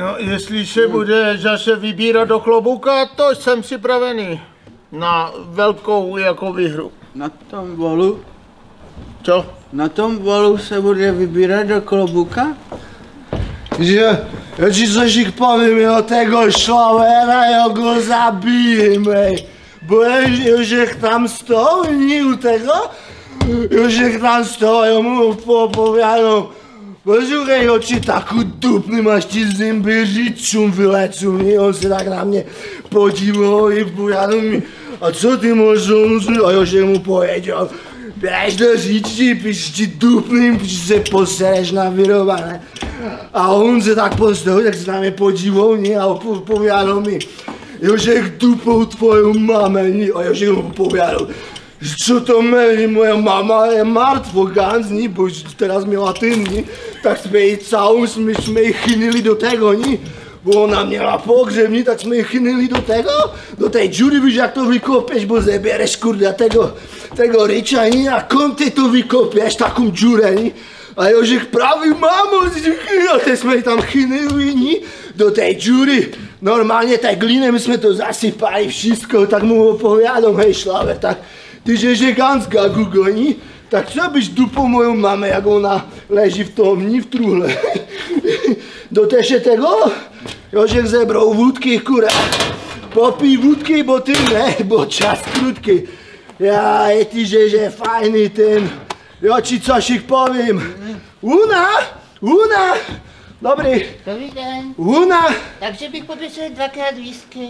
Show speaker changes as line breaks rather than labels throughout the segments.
No, jestli se bude zase vybírat do klobouka, to jsem připravený. Na velkou jako výhru.
Na tom volu?
Co?
Na tom volu se bude vybírat do klobuka?
Že, já ti což povím, jo, tego šlavera, jo, go zabijeme. Bo že tam stojí u tego, jo, že tam stojí, jo, mu popovědám. Poslouchej, oči, takovou dupny máš, ti zimby říčům vyleců, on se tak na mě podíval i povědal mi, a co ty možnost, a jo, že mu pověděl, běž do říčí, píš ti dupným, píš se posereš na vyrované. A on se tak postavil, tak se na mě podíval, a povědal mi, jo, že dupou tvoju mamení, a jo, že mu povědal, co to mení, moja mama je mrtvo, ganzni, bo teraz měla ty, tak jsme ji celou, jsme ji chynili do tego, bo ona měla pogřební, tak jsme ji chynili do tego, do té džury, víš, jak to vykopeš, bo zebereš, kurda, tego ryča, a kom ty to vykopeš, takom džure, a jo, že pravý mamo, a teď jsme ji tam chynili, do té džury, normálně té glíny, my jsme to zasypali všechno, tak mu opovědám, hej šlaver, tak ty že ganská Google, tak co byś dupou moją mamę, jak ona leží v tom, v truhle. Do teže tego, Jožek zebrał wódky, kurę. Popij wódky, bo ty ne, bo czas krótki. Ja, ty że fajny ten. Ja ci coś ich powiem. Una! Dobry.
Dobrý den.
Una!
Takže bych poprosil dvakrát whisky.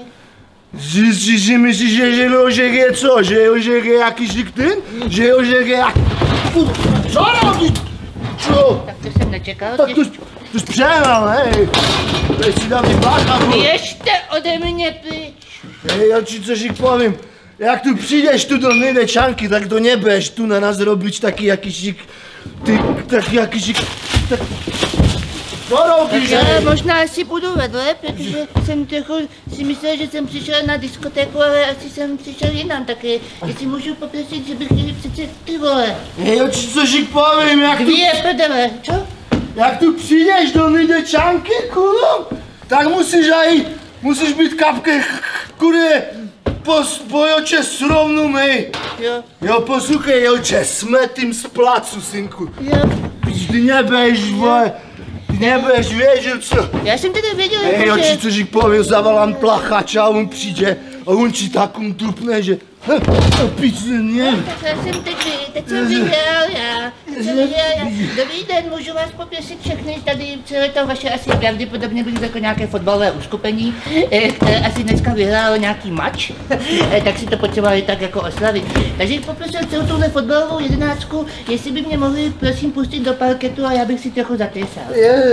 Že myslíš, že Jožek je co? Že Jožek je jakýsi ten? Že Jožek je jak... Co robí? Co?
Tak to jsem nečekal.
Tak to jsi přehnal, hej. Teď si dám ty bacha.
Běžte ode mě pryč.
Hej, já ti coś povím. Jak tu přijdeš tu do Nedečanky, tak to nebudeš tu na nás robiť taký jakýsi... Taký jakýsi... Co robíš,
Tak
hej?
možná asi půjdu vedle, protože jsem trochu si myslel, že jsem přišel na diskotéku, ale asi jsem přišel jinam, tak jestli můžu poprosit, že bych měli přece ty vole.
Hej, já ti coś povím, jak tu...
Dvě prdele, čo?
Jak tu přijdeš do Nedečanky, kurva, tak musíš být kapke, kurve, po joče srovnu, mej. Jo, poslouchej, joče, jsme tím z placu, synku.
Jo.
Ty nebudeš, vole, ty nebudeš vědět, co.
Já jsem teda věděl,
Hej, jo,
že...
ti což povím, zavolám plachača a on přijde a on ti takom tupne, že... Pič, ne.
Tak já jsem teď jsem viděl, já. Dobrý den, můžu vás poprosit všechny tady, celé to vaše asi pravděpodobně byly jako nějaké fotbalové uskupení, které asi dneska vyhrálo nějaký mač, tak si to potřebovali tak jako oslavit. Takže bych poprosil celou tuhle fotbalovou jedenáctku, jestli by mě mohli prosím pustit do parketu a já bych si trochu zatýsal.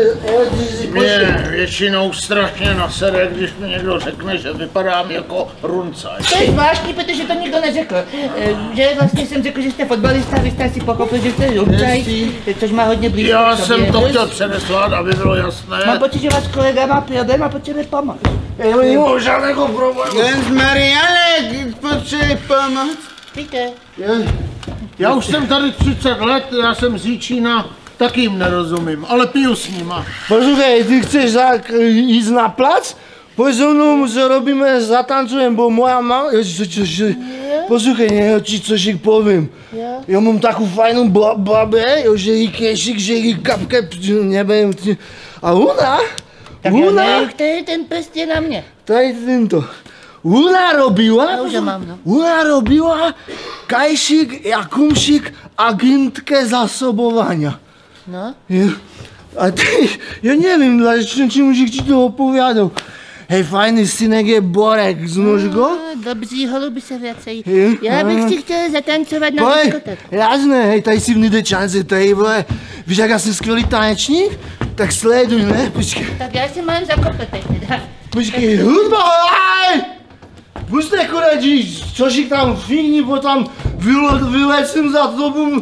Mě většinou strašně nasere, když mi někdo řekne, že vypadám jako runcaj.
To je zvláštní, protože to nikdo neřekl. Že vlastně jsem řekl, že jste fotbalista, vy jste asi pochopil, že jste runcaj, což má hodně blízko.
Já jsem to chtěl předeslat, aby bylo jasné.
Mám pocit, že váš kolega má problém a potřebuje pomoc.
Nemám žádného problému.
Jens Marianek, potřebuje pomoc.
Víte?
Já už jsem tady 30 let, já jsem z Jíčína, taky jim nerozumím, ale piju s nima.
Posłuchaj, ty chceš jít na plac? Pojď se mnou, co robíme, zatancujeme, bo moja mama... Posłuchaj, ja ci coś powiem. Ja mam taką fajną babę, że jej kiesik, że jej kapkę, nie wiem, a ona?
Tak
Ona?
já nevím, který ten prst je na mě.
Tady tento. Ona robiła,
Ja už ho mám, no.
ona robiła kajsik, jakąsik agentkę zasobowania.
No.
A ty, ja nie wiem, dlaczego ci to opowiadał. Hej, fajný synek je Borek, znáš go?
Dobří holuby se vracejí. Já bych si chtěl zatancovat na diskotéku.
Jasné, hej, tady si v Nedečance, tady vole, víš, jak já jsem skvělý tanečník? Tak sleduj, ne? Počkej.
Tak já si mám zakopat teď teda.
Počkej, hudba, hej! Puste koradíš, což tam figni, bo tam vylecím za tobou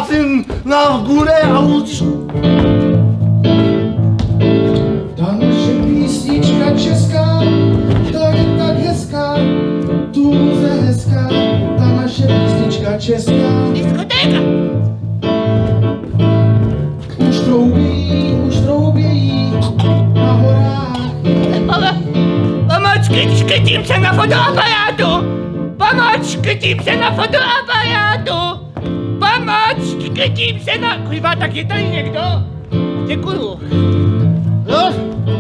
na gůre a uč...
Ta naše písnička česká, ta je tak hezká, tu muze hezká, ta naše písnička česká.
Diskotéka!
Už troubějí na horách,
Škytím se na fotoaparátu! Pomoc, škytím se na fotoaparátu! Pomoc, škytím se na... Kurva, tak je tady někdo? Děkuju.
No,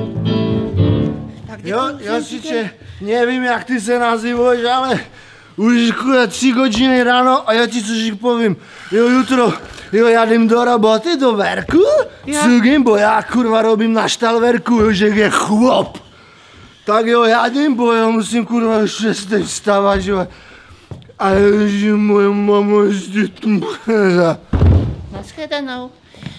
Já sice nevím, jak ty se nazýváš, ale už kurva 3 hodiny ráno a já ti což povím. Jutro, já jdem do roboty, do verku, cugím, bo já kurva robím na štalverku, že je chlop. Tak já jdem, bo já musím kurva už 6 vstávat, že a že moje mama s dětmi.
Naschledanou.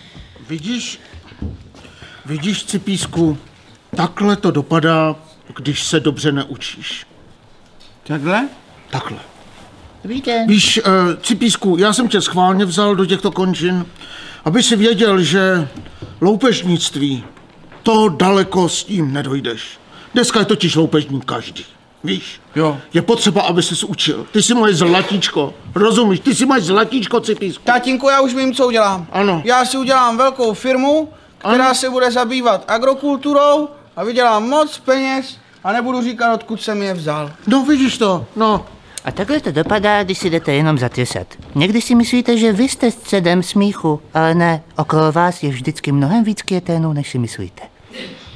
Vidíš, Cipísku, takhle to dopadá, když se dobře neučíš.
Takhle?
Takhle.
Dobrý den.
Víš, Cipísku, já jsem tě schválně vzal do těchto končin, aby si věděl, že loupežnictví, to daleko s tím nedojdeš. Dneska je totiž loupežník každý, víš?
Jo.
Je potřeba, aby ses učil. Ty jsi moje zlatíčko, rozumíš? Ty jsi moje zlatíčko, Cipísku.
Tatínku, já už vím, co udělám.
Ano.
Já si udělám velkou firmu, která
Ano.
se bude zabývat agrokulturou a vydělám moc peněz a nebudu říkat, odkud jsem je vzal.
No, vidíš to, no.
A takhle to dopadá, když si jdete jenom zatěsat. Někdy si myslíte, že vy jste středem smíchu, ale ne, okolo vás je vždycky mnohem víc květénů, než si myslíte.